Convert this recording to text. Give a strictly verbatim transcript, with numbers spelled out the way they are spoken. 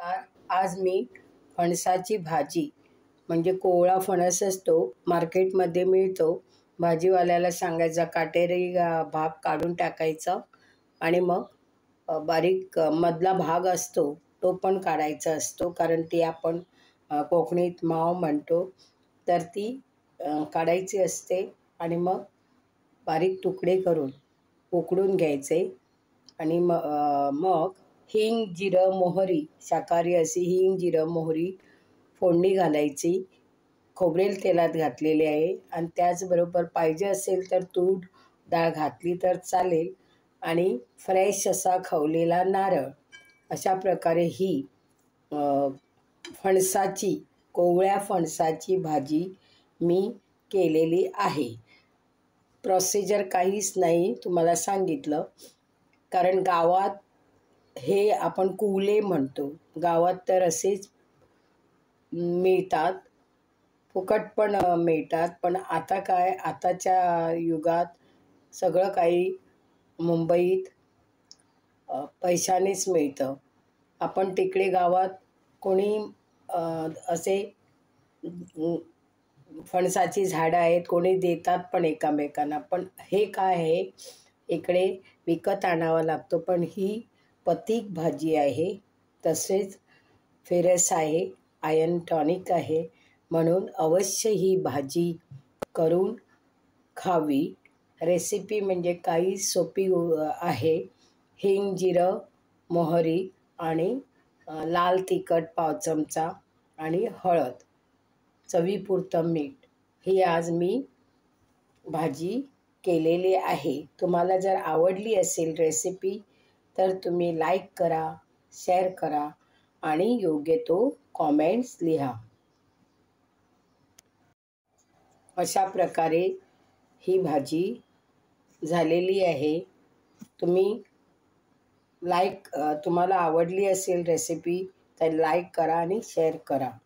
नमस्कार. आज मी फणसाची भाजी म्हणजे कोवळा फणस असतो, मार्केटमध्ये मिळतो. भाजीवाल्याला सांगायचा काटेरी भाग काढून टाकायचा आणि मग अ, बारीक अ, मधला भाग असतो तो पण काढायचा असतो, कारण ती आपण अ, कोकणीत माव म्हणतो. तर ती अ, काढायची असते आणि मग बारीक तुकडे करून उकडून घ्यायचे आणि म अ, मग हिंग, जिरं, मोहरी, शाकाहारी अशी हिंग, जिरं, मोहरी फोडणी घालायची. खोबरेल तेलात घातलेले आहे आणि त्याचबरोबर पाहिजे असेल तर तूर डाळ घातली तर चालेल आणि फ्रेश असा खवलेला नारळ. अशा प्रकारे ही अ, फणसाची कोवळ्या फणसाची भाजी मी केलेली आहे. प्रोसिजर काहीच नाही, तुम्हाला सांगितलं. कारण गावात हे आपण कुवले म्हणतो. गावात तर असेच मिळतात, फुकट पण अ, मिळतात. पण आता काय, आताच्या युगात सगळं काही मुंबईत अ, पैशानेच मिळतं. आपण तिकडे गावात कोणी अ, असे अ, फणसाची झाडं आहेत, कोणी देतात पण एकमेकांना. पण हे काय आहे, इकडे विकत आणावं लागतो. पण ही पथिक भाजी आहे, तसेच फेरस आहे, आयर्न टॉनिक आहे. म्हणून अवश्य ही भाजी करून खावी. रेसिपी म्हणजे काही सोपी अ, आहे. हिंग, जिरं, मोहरी आणि अ, लाल तिखट पाव चमचा आणि हळद, चवीपुरतं मीठ. ही आज मी भाजी केलेली आहे. तुम्हाला जर आवडली असेल रेसिपी तर तुम्ही लाईक करा, शेअर करा आणि योग्य तो कॉमेंट्स लिहा. अशा प्रकारे ही भाजी झालेली आहे. तुम्ही लाईक तुम्हाला आवडली असेल रेसिपी तर लाईक करा आणि शेअर करा.